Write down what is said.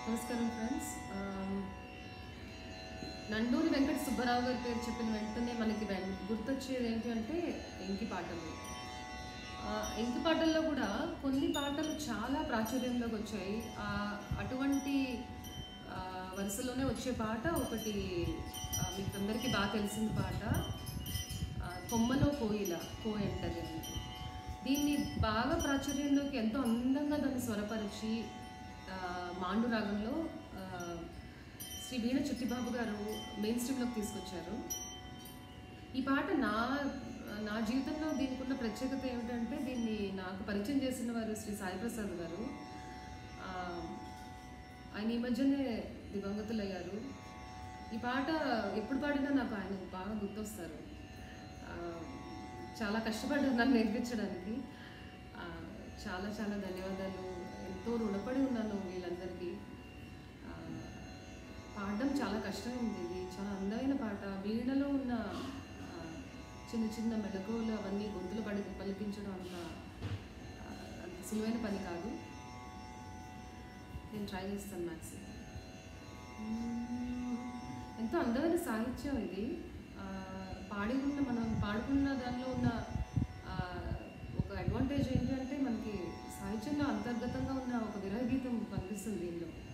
నమస్కారం ఫ్రెండ్స్. నండూరి వెంకట సుబ్బారావు గారి పేరు చెప్పిన వెంటనే మనకి గుర్తొచ్చేది ఏంటి అంటే ఎంకి పాటలు. ఎంకి పాటల్లో కూడా కొన్ని పాటలు చాలా ప్రాచుర్యంలోకి వచ్చాయి. అటువంటి వరుసలోనే వచ్చే పాట ఒకటి మీకు అందరికీ బాగా తెలిసిన పాట, కొమ్మలో కోయిల కోయంటది. దీన్ని బాగా ప్రాచుర్యంలోకి ఎంతో అందంగా దాన్ని స్వరపరిచి మాండు రాగంలో శ్రీ వీణ చిట్టిబాబు గారు మెయిన్ స్ట్రీమ్లోకి తీసుకొచ్చారు. ఈ పాట నా జీవితంలో దీనికి ఉన్న ప్రత్యేకత ఏమిటంటే, దీన్ని నాకు పరిచయం చేసిన వారు శ్రీ సాయి ప్రసాద్ గారు. ఆయన ఈ మధ్యనే దివంగతులయ్యారు. ఈ పాట ఎప్పుడు పాడినా నాకు ఆయన బాగా గుర్తొస్తారు. చాలా కష్టపడ్డారు నన్ను నేర్పించడానికి. చాలా చాలా ధన్యవాదాలు. ఎంతో రుణపడి ఉన్నాను వీళ్ళందరికీ. పాడడం చాలా కష్టమైంది. ఇది చాలా అందమైన పాట. వీణలో ఉన్న చిన్న చిన్న మెలకువలు అవన్నీ గొంతులు పలికించడం అంత సులువైన పని కాదు. నేను ట్రై చేస్తాను మ్యాక్సిమం. ఎంతో అందమైన సాహిత్యం ఇది. మనం పాడుకున్న దానిలో ఉన్న ఒక అడ్వాంటేజ్ ఏంటంటే, మనకి సాహిత్యంలో అంతర్గతంగా ఉన్న ఒక విరహ గీతం కనిపిస్తుంది దీనిలో.